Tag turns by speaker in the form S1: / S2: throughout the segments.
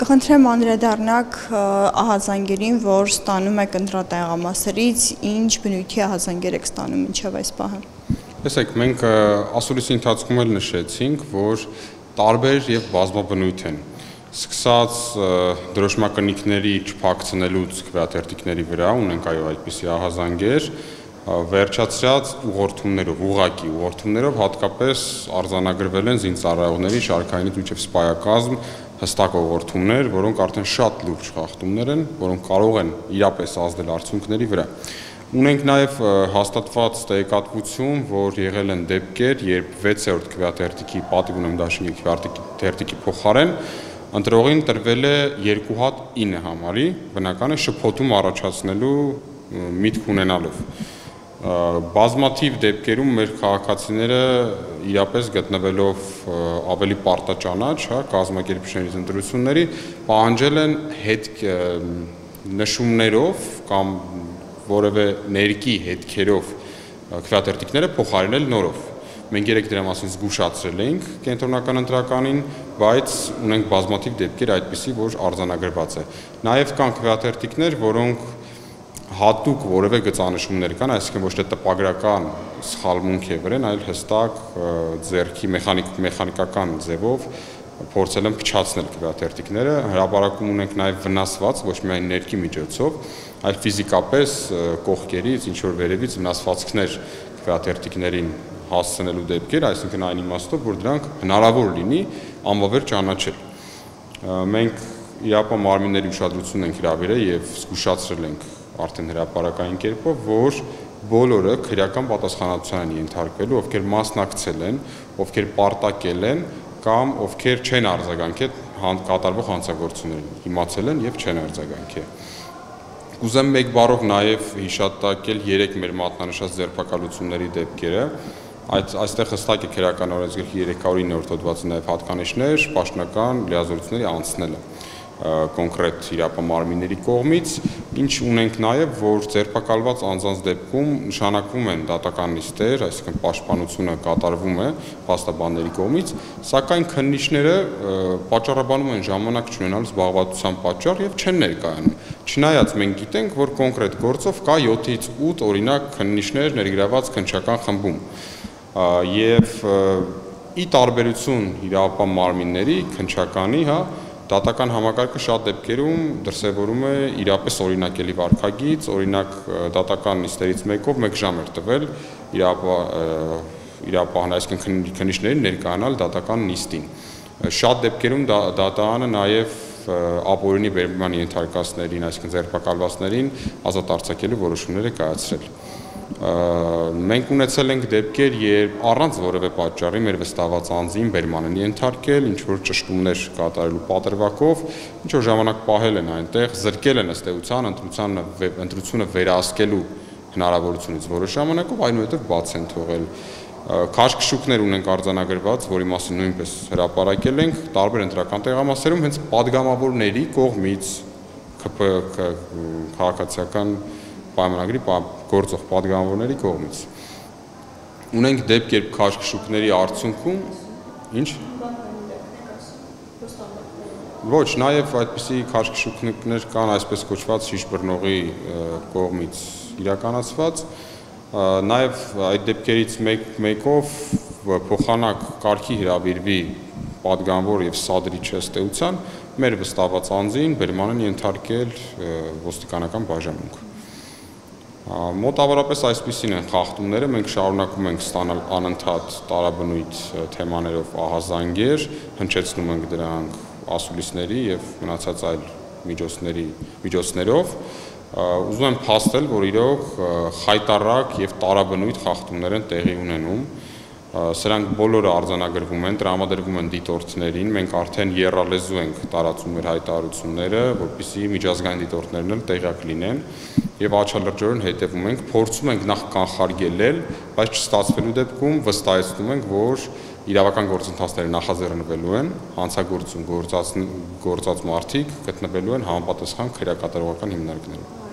S1: Կխնդրեմ անդրադառնաք ահազանգերին, որ ստանում եք ընտրատեղամասերից, ինչ բնույթի ահազանգեր եք ստանում մինչև այս պահը։
S2: Տեսեք, մենք ասուլիսի ընթացքում էլ նշեցինք, որ տարբեր եւ բազմաբնույթ են։ Սկսած դրոշմակնիկների չփակցնելուց քվեաթերթիկների վրա ունենք այո այդպիսի ահազանգեր, վերջացրած ուղղորդումներով, ուղղակի ուղղորդումներով հատկապես արձանագրվել են զինծառայողների շարքայինից մինչև սպայակազմ հստակ ուղղորդումներ, որոնք արդեն շատ լուրջ խախտումներ են, որոնք կարող են իրապես ազդել արդյունքների վրա։ Ունենք նաև հաստատված տեղեկատվություն, որ եղել են դեպքեր, երբ 6-րդ քվեաթերթիկի պատիվ ունեմ դաշինքի քվեաթերթիկի փոխարեն ընտրողին տրվել է 2 հատ 9 համարի, բնական է շփոթում առաջացնելու միտք ունենալով։ Բազմաթիվ դեպքերում մեր քաղաքացիները իրապես գտնվելով ավելի պարտաճանաչ, կազմակերպիչներից ընտրությունների, պահանջել են հետ նշումներով կամ որևէ ներկի հետքերով քվեաթերթիկները փոխարինել նորով։ Մենք երեք դրա մասին զգուշացրել էինք կենտրոնական ընտրականին, բայց ունենք բազմաթիվ դեպքեր այդպիսի, որ արձանագրված է։ Նաև կան քվեաթերթիկներ, որոնք հատուկ որևէ գծանշումներ կան, այսինքն ոչ թե տպագրական սխալմունք է վրան, այլ հստակ ձեռքի մեխանիկական ձևով փորձել են փչացնել քվեաթերթիկները, հրապարակում ունենք նաև վնասված, ոչ միայն ներքի միջոցով, այլ ֆիզիկապես կողքերից, ինչ որ վերևից վնասվածքներ քվեաթերթիկներին հասցնելու դեպքեր, այսինքն այն իմաստով, որ դրանք հնարավոր լինի անվավեր ճանաչել։ Մենք իրապա մարմինների ուշադրություն ենք հրավիրել եւ զգուշացրել ենք արդեն հրապարակային կերպով, որ բոլորը քրեական պատասխանատվության են ենթարկվելու, ովքեր մասնակցել են, ովքեր պարտակել են կամ ովքեր չեն արձագանքել կատարվող հանցագործություններին, իմացել են եւ չեն արձագանքել։ Կուզեմ մեկ բառով նաև հիշատակել 3 մեր մատնանշած ձերբակալությունների դեպքերը։ Այստեղ հստակ է քրեական օրենսգրքի 309-րդ հոդվածի նաև հատկանիշներ, պաշտոնական լիազորությունների անցնելը կոնկրետ իրապամարմինների կողմից, ինչ ունենք նաև, որ ձերբակալված անձանց դեպքում նշանակվում են դատական նիստեր, այսինքն պաշտպանությունը կատարվում է փաստաբանների կողմից, սակայն քննիչները պատճառաբանում են ժամանակ չունենալ զբաղվածության պատճառ եւ չեն ներկայանում։ Չնայած մենք գիտենք, որ կոնկրետ գործով կա 7-ից 8 օրինակ քննիչներ ներգրաված քննչական խմբում եւ ի տարբերություն իրավապահ-մարմինների քննչականի, դատական համակարգը շատ դեպքերում դրսևորում է իրապես օրինակելի վարքագիծ, օրինակ դատական նիստերից մեկով 1 ժամ էր տվել իրավապահն, այսինքն քննիչներին ներկայանալ դատական նիստին։ Շատ դեպքերում դատարանը նաև ապօրինի վերաբերման ենթարկվածներին, այսինքն ձերբակալվածներին ազատ արձակելու որոշումներ է կայացրել։ Մենք ունեցել ենք դեպքեր, երբ առանց որևէ պատճառի մեր վստահված անձին բերման են ենթարկել, ինչ որ ճշտումներ կատարելու պատրվակով, ինչ որ ժամանակ պահել են այնտեղ, զրկել են ըստ էության ընտրությունը վերահսկելու հնարավորությունից որոշ ժամանակով, այնուհետև բաց են թողել։ Քաշքշուկներ ունենք արձանագրված, որի մասին նույնպես հրապարակել ենք տարբեր ընտրական տեղամասերում հենց падգամավորների կողմից քաղաքացիական պայմանագրի գործող падգամավորների կողմից։ Ունենք դեպք, երբ քաշքշուկների արդյունքում ինչ ոչ, նաև այդպիսի քաշքշուկներ կան այսպես կոչված շիշ-բռնողի կողմից իրականացված, նաև այդ դեպքերից մեկով փոխանակ կարգի հրավիրվի падգամավոր եւ սադրիչ ըստ էության մեր վստահված անձին բերման են ենթարկել ոստիկանական բաժանմունք։ Մոտավորապես այսպիսին են խախտումները, մենք շարունակում ենք ստանալ անընդհատ տարաբնույթ թեմաներով ահազանգեր, հնչեցնում ենք դրանք ասուլիսների եւ մնացած այլ միջոցներով։ Ուզում եմ փաստել, որ իրոք խայտառակ եւ տարաբնույթ խախտումներ են տեղի ունենում։ Սրանք բոլորը արձանագրվում են, տրամադրվում են դիտորդներին, մենք արդեն եռալեզու ենք տարածում մեր հայտարարությունները, որպեսզի միջազգային դիտորդներն էլ տեղյակ լինեն եւ աչալրջորեն հետևում ենք, փորձում ենք նախ կանխարգելել, բայց չստացվելու դեպքում վստահեցնում ենք, որ իրավական գործընթացները նախաձեռնվելու են, հանցագործություն գործած մարդիկ գտնվելու են համապատասխան քրեակատարողական հիմնարկներում։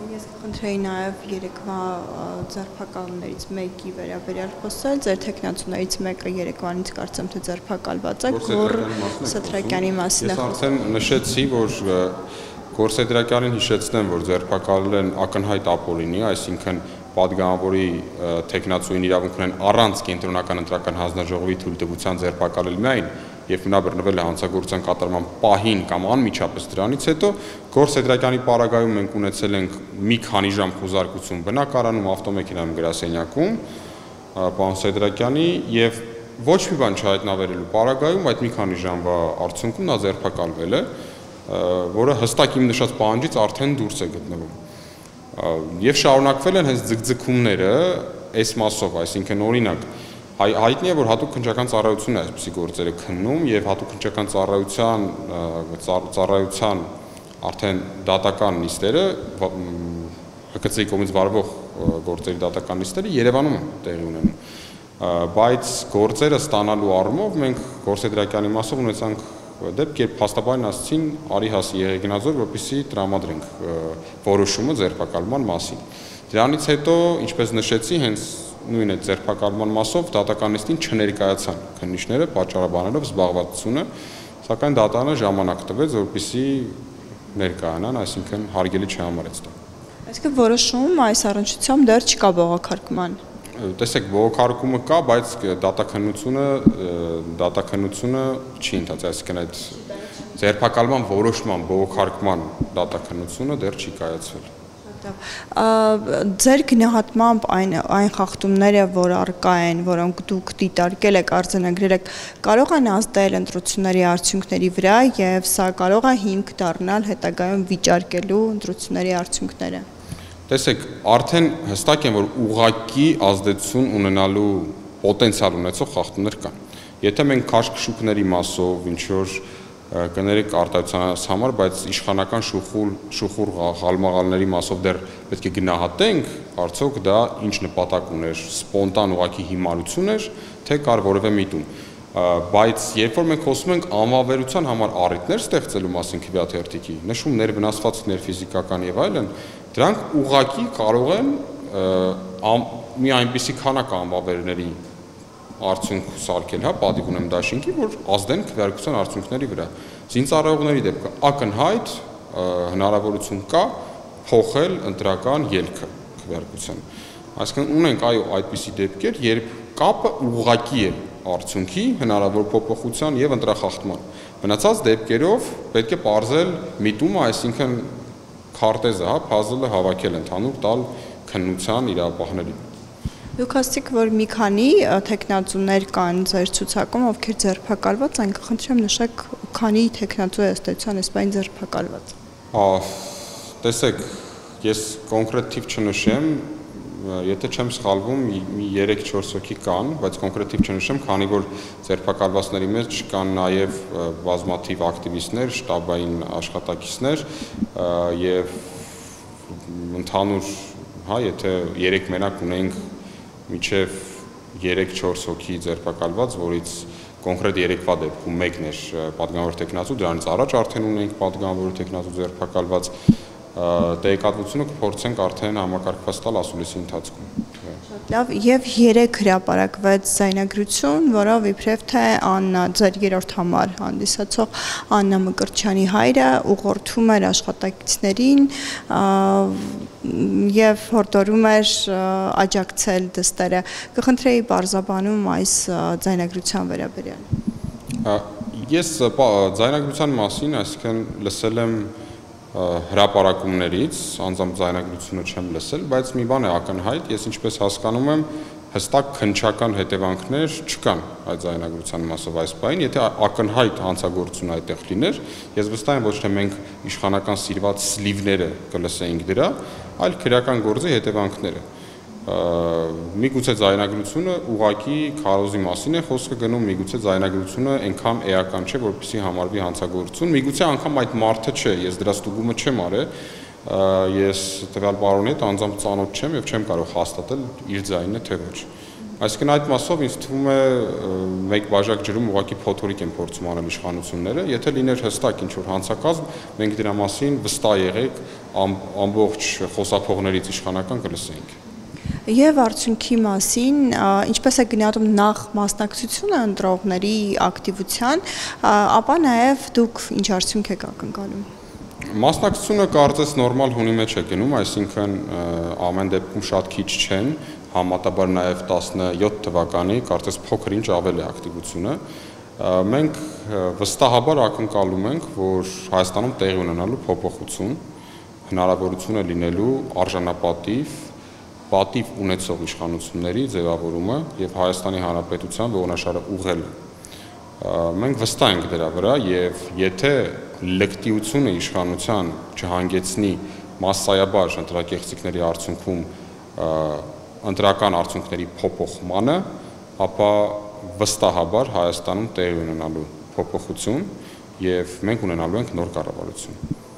S1: Կխնդրեի նաև երեկվա ձերբակալներից մեկի վերաբերյալ խոսել, ձեր տեխնացուներից մեկը երեկվանից կարծեմ թե ձերբակալված է, Գոռ Սեդրակյանի մասին է
S2: խոսքը։ Ես արդեն նշեցի, որ Գոռ Սեդրակյանին հիշեցնեմ, որ ձերբակալել են ակնհայտ ապօրինի, այսինքն պատգամավորի տեխնացուին իրավունք ունեն առանց կենտրոնական ընտրական հանձնաժողովի թույլտվության ձերբակալել միայն եւ նա բռնվել է հանցագործության կատարման պահին կամ անմիջապես դրանից հետո Գոռ Սեդրակյանի պարագայում մենք ունեցել ենք մի քանի ժամ խոզարկություն բնակարանում, ավտոմեքենայում, գրասենյակում պարոն Սեդրակյանի եւ ոչ մի բան չհայտնաբերելու պարագայում այդ մի քանի ժամվա արդյունքում նա ձերբակալվել է, որը հստակ իմ նշած պահանջից արդեն դուրս է գտնվում։ Եվ շարունակվել են հենց ձգձգումները այս մասով, այսինքն օրինակ հայտնի է, որ հատուկ քննչական ծառայությունն է այսպիսի գործերը քննում եւ հատուկ քննչական ծառայության արդեն դատական նիստերը ՀԿՑ-ի կողմից վարվող գործերի դատական նիստերը Երևանում են տեղի ունենում, բայց գործերը ստանալու առումով մենք Գոռ Սեդրակյանի մասով ունեցանք դեպք, երբ փաստաբանին ասացին արի հասի Եղեգնաձոր, որպեսզի տրամադրենք որոշումը ձերբակալման մասին։ Դրանից հետո, ինչպես նշեցի, հենց նույն այդ ձերբակալման մասով դատական նիստին չներկայացան քննիչները պատճառաբանելով զբաղվածությունը, սակայն դատանը ժամանակ տվեց, որպեսզի ներկայանան, այսինքն հարգելի չհամարեց դա։
S1: Այսինքն որոշում այս առնչությամբ դեռ չկա բողոքարկման։
S2: Տեսեք, բողոքարկումը կա, բայց դատաքննությունը չի ընթացել, այսինքն այդ ձերբակալման որոշման բողոքարկման դատաքննությունը դեռ չի կայացվել։
S1: Ձեր գնահատմամբ այն խախտումները, որ առկա են, որոնք դուք դիտարկել եք, արձանագրել եք, կարող են ազդել ընտրությունների արդյունքների վրա եւ սա կարող է հիմք դառնալ հետագայում վիճարկելու ընտրությունների արդյունքները։
S2: Տեսեք, արդեն հստակ է, որ ուղղակի ազդեցություն ունենալու պոտենցիալ ունեցող խախտումներ կան։ Եթե մենք քաշքշուկների մասով ինչ որ կներեք արտահայտության համար, բայց իշխանական շուխուր գալմաղալների մասով դեռ պետք է գնահատենք, արդյոք դա ինչ նպատակ ուներ, սպոնտան ուղղակի հիմարություն էր, թե կար որևէ միտում։ Բայց երբ որ մենք խոսում ենք անվավերության համար առիթներ ստեղծելու մասին քվեաթերթիկի, նշումներ, վնասվածքներ, ֆիզիկական եւ այլն, դրանք ուղղակի կարող են մի այնպիսի քանակ անվավերների արդյունք սարքել, հա, պատիվ ունեմ դաշինքի, որ ազդեն քվեարկության արդյունքների վրա։ Զինծառայողների դեպքը ակնհայտ հնարավորություն կա փոխել ընտրական ելքը քվեարկության։ Այսինքն ունենք այո այդպիսի դեպքեր, երբ կապը ուղղակի է արդյունքի հնարավոր փոփոխության եւ ընտրախախտման։ Մնացած դեպքերով պետք է պարզել միտումը, այսինքն քարտեզը, հա, puzzle-ը հավաքել ընդհանուր տալ քննության իրավապահներին։
S1: Դուք ասացիք, որ մի քանի տեխնացուներ կան ձեր ցուցակում, ովքեր ձերբակալված են, կխնդրեմ նշեք, քանի տեխնացու է ըստեյության այս բան ձերբակալված։
S2: Տեսեք, ես կոնկրետ թիվ չնշեմ, եթե չեմ սխալվում, մի 3-4 հոգի կան, բայց կոնկրետ թիվ չնշեմ, քանի որ ձերբակալվածների մեջ կան նաև բազմաթիվ ակտիվիստներ, շտաբային աշխատակիցներ եւ ընդհանուր, հա, եթե 3 մենակ ունենք միջև 3-4 հոգի ձերբակալված, որից կոնկրետ երեկվա դեպքում մեկն էր պատգամավոր տեխնացու, դրանից առաջ արդեն ունենք պատգամավոր տեխնացու ձերբակալված, տեղեկատվությունը կփորձենք արդեն համակարգված տալ ասուլիսի ընթացքում։
S1: Լավ, եւ 3 հրապարակվեց ձայնագրություն, որով իբրև թե Աննա, ձեր երրորդ համար հանդիսացող Աննա Մկրտչյանի հայրը ուղղորդում էր աշխատակիցներին եւ հորդորում էր աջակցել դստերը։ Կխնդրեի բարձաբանում այս ձայնագրության վերաբերյալ։
S2: Ես ձայնագրության մասին, այսինքն լսել եմ հրապարակումներից, անձամբ ձայնագրությունը չեմ լսել, բայց մի բան է ակնհայտ, ես ինչպես հասկանում եմ, հստակ քննչական հետևանքներ չկան այդ ձայնագրության մասով այս բային, եթե ակնհայտ հանցագործություն այդտեղ լիներ, ես վստահ եմ ոչ թե մենք իշխանական սիրված սլիվները կլսեինք դրա, այլ քրեական գործի հետևանքները։ Միգուցե ձայնագրությունը ուղղակի քարոզի մասին է խոսքը գնում, միգուցե ձայնագրությունը այնքան էական չէ, որպեսզի համարվի հանցագործություն, միգուցե անգամ այդ մարդը չէ, ես դրա ստուգումը չեմ արել, ես տվյալ պարոնի հետ անձամբ ծանոթ չեմ եւ չեմ կարող հաստատել իր ձայնը թե ոչ։ Այսինքն այդ մասով ինձ թվում է մեկ բաժակ ջրում ուղղակի փոթորիկ են փորձում անել իշխանությունները, եթե լիներ հստակ ինչ-որ հանցակազմ, մենք դրա մասին վստահ եղեք ամբողջ խոսափողներից իշխանական կլսեինք։
S1: Եվ արդյունքի մասին, ինչպես է գնահատում նախ մասնակցությունը ընտրողների ակտիվության, ապա նաև դուք ինչ արդյունք եք ակնկալում։
S2: Մասնակցությունը կարծես նորմալ հունի մեջ է գնում, այսինքն ամեն դեպքում շատ քիչ չեն, համատաբար նաև 17 թվականի կարծես փոքր ինչ ավել է ակտիվությունը։ Մենք վստահաբար ակնկալում ենք, որ Հայաստանում տեղի ունենալու փոփոխություն, հնարավորություն է լինելու պատիվ ունեցող իշխանությունների ձևավորումը եւ Հայաստանի Հանրապետության ողնաշարը ուղղելը։ Մենք վստահ ենք դրա վրա եւ եթե լկտիությունը իշխանության չհանգեցնի massայաբար ընտրակեղծիքների արդյունքում ընտրական արդյունքների փոփոխմանը, ապա վստահաբար Հայաստանում տեղի ունենալու փոփոխություն եւ մենք ունենալու ենք նոր կառավարություն։